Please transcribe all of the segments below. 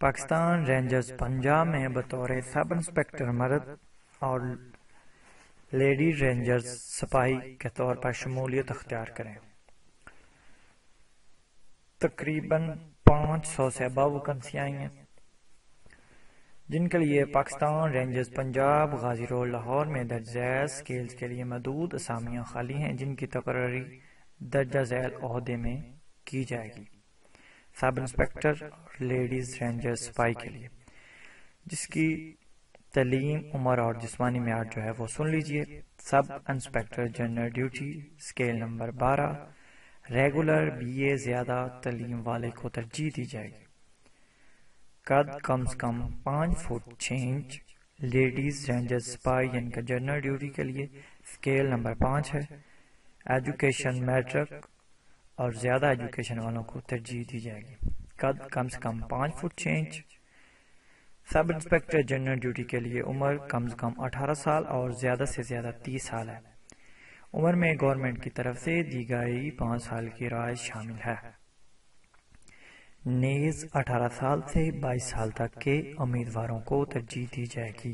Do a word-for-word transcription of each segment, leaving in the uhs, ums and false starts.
Pakistan rangers Punjab میں بطور سب inspector مرد اور لیڈی رینجرز سپاہی کے طور پر شمولیت اختیار کریں۔ تقریباً پانچ سو سے ابو ویکنسی آئی ہیں، جن کے لیے پاکستان رینجرز پنجاب غازی رول لاہور میں درج ذیل سکیلز کے لیے محدود اسامیاں خالی ہیں، جن کی تقرری درجہ ذیل عہدے میں کی جائے گی۔ سب انسپکٹر اور لیڈیز رینجر سپاہی کے لیے، جس کی تعلیم، عمر اور جسمانی معیار جو ہے وہ سن لیجئے۔ Sub inspector general duty scale number بارہ، ریگولر بی اے زیادہ تعلیم والے کو ترجیح دی جائے گی۔ قد کم از کم پانچ فٹ چھ انچ۔ لیڈیز رینجر سپاہی جن کا جنرل ڈیوٹی کے لیے اسکیل نمبر پانچ ہے۔ ایجوکیشن میٹرک اور زیادہ ایجوکیشن والوں کو ترجیح دی جائے گی۔ قد کم سے کم پانچ فٹ چھ inch. Sub inspector general duty کے لیے عمر کم از کم اٹھارہ سال اور زیادہ سے زیادہ تیس سال ہے۔ عمر میں گورنمنٹ کی طرف سے دی گئی پانچ سال کی رعایت شامل ہے۔ نیز اٹھارہ سال سے بائیس سال تک کے امیدواروں کو ترجیح دی جائے گی۔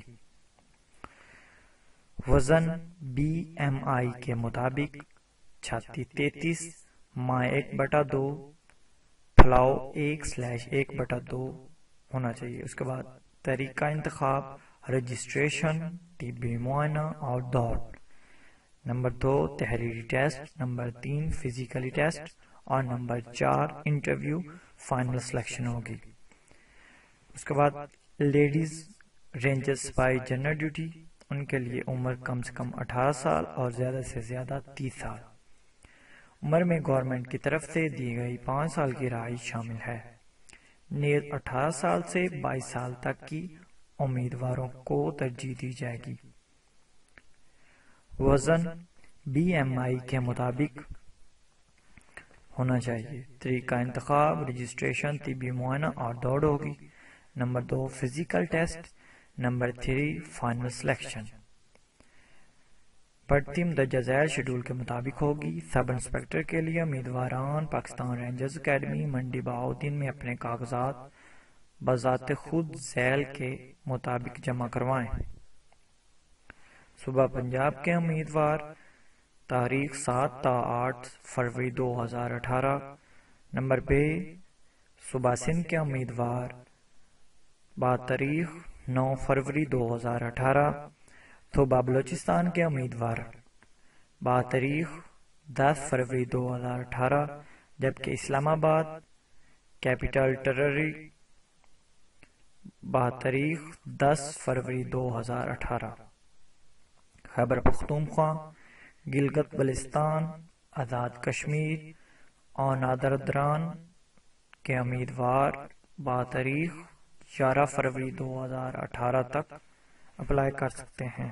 وزن بی ایم آئی کے مطابق چھاتی تینتیس، مائع ایک بٹا دو، پھلاؤ ایک سلیش ایک بٹا دو ہونا چاہیے۔ اس کے بعد طریقہ انتخاب، رجسٹریشن، طبی معائنہ اور دوڑ۔ نمبر دو تحریری ٹیسٹ، نمبر تین فزیکلی ٹیسٹ اور نمبر چار انٹرویو فائنل سلیکشن ہوگی۔ اس کے بعد لیڈیز رینجر سپاہی جنرل ڈیوٹی، ان کے لیے عمر کم سے کم اٹھارہ سال اور زیادہ سے زیادہ تیس سال۔ عمر میں گورنمنٹ کی طرف سے دی گئی پانچ سال کی رعایت شامل ہے۔ نیز اٹھارہ سال سے بائیس سال تک کی امیدواروں کو ترجیح دی جائے گی۔ وزن بی ایم آئی کے مطابق ہونا چاہیے۔ طریقہ انتخاب، رجسٹریشن، طبی معائنہ اور دوڑ ہوگی۔ نمبر دو physical test, number three final selection. بڑھتی مندرجہ ذیل شیڈول کے مطابق ہوگی۔ سب انسپکٹر کے لیے امیدواران پاکستان رینجرز اکیڈمی منڈی بہاؤالدین میں اپنے کاغذات بذات خود ذیل کے مطابق جمع کروائیں۔ صوبہ پنجاب کے امیدوار تاریخ سات تا آٹھ فروری دو ہزار اٹھارہ۔ نمبر بے صوبہ سندھ کے امیدوار بتاریخ نو فروری دو ہزار اٹھارہ۔ صوبہ بلوچستان کے امیدوار بتاریخ دس فروری دو ہزار اٹھارہ، جبکہ اسلام آباد کیپٹل ٹیریٹری بتاریخ دس فروری دو ہزار اٹھارہ۔ خیبر پختونخوا، گلگت بلتستان، آزاد کشمیر اور نادر دران کے امیدوار بتاریخ گیارہ فروری دو ہزار اٹھارہ تک اپلائی کر سکتے ہیں۔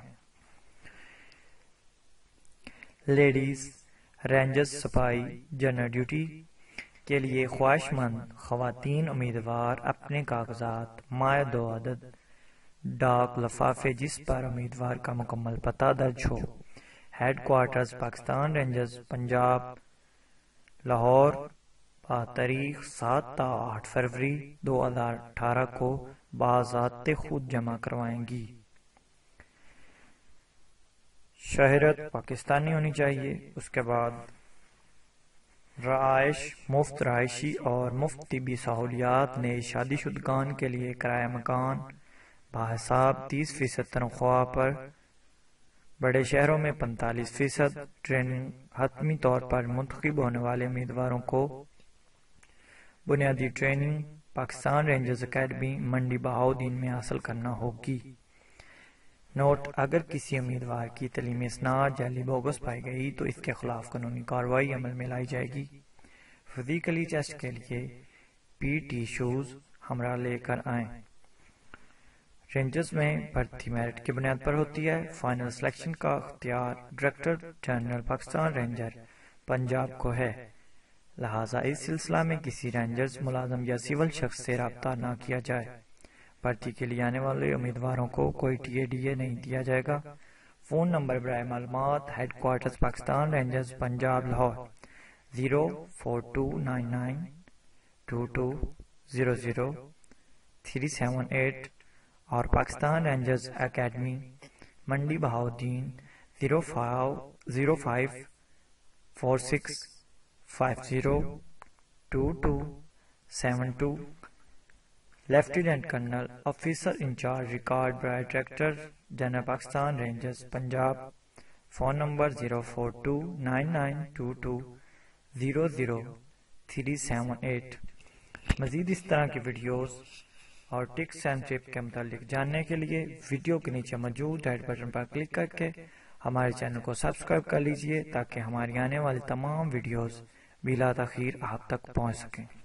لیڈیز رینجرز سپاہی جنرل ڈیوٹی کے لیے خواہش مند خواتین امیدوار اپنے کاغذات مائع دو عدد ڈاک لفافے جس پر امیدوار کا مکمل پتہ درج ہو، headquarters Pakistan rangers Punjab Lahore بتاریخ سات تا آٹھ فروری دو ہزار اٹھارہ کو بذات خود جمع کروائیں گی۔ شہرت پاکستانی ہونی چاہیے۔ اس کے بعد رہائش، مفت رہائشی اور مفت طبی سہولیات، نئے شادی شدگان کے لیے کرایہ مکان بحساب تیس فیصد تنخواہ پر، بڑے شہروں میں پینتالیس فیصد ٹریننگ۔ حتمی طور پر منتخب ہونے والے امیدواروں کو بنیادی ٹریننگ پاکستان رینجرز اکیڈمی منڈی بہاؤالدین میں حاصل کرنا ہوگی۔ نوٹ: اگر کسی امیدوار کی تعلیمی اسناد جعلی بوگس پائی گئی تو اس کے خلاف قانونی کارروائی عمل میں لائی جائے گی۔ فزیکلی ٹیسٹ کے لیے پی ٹی شوز ہمراہ لے کر آئیں۔ رینجرز میں بھرتی میرٹ کی بنیاد پر ہوتی ہے۔ فائنل سلیکشن کا اختیار director general Pakistan ranger Punjab کو ہے، لہذا اس سلسلہ میں کسی رینجرز ملازم یا سول شخص سے رابطہ نہ کیا جائے۔ بھرتی کے لیے آنے والے امیدواروں کو کوئی ٹی اے ڈی اے نہیں دیا جائے گا۔ فون نمبر برائے معلومات headquarters Pakistan rangers Punjab Lahore zero four two nine nine two two zero zero three seven eight اور Pakistan rangers academy Mandi Bahauddin zero five zero five four six five zero two two seven two lieutenant colonel officer in charge record برائے director general Pakistan rangers Punjab, phone number zero four two nine nine two two zero zero three seven eight. مزید اس طرح کی videos اور ticks and ٹپ کے متعلق جاننے کے لیے ویڈیو کے نیچے موجود ریڈ بٹن پر کلک کر کے ہمارے چینل کو سبسکرائب کر لیجئے تاکہ ہماری آنے والی تمام ویڈیوز بلا تاخیر آپ تک پہنچ سکیں۔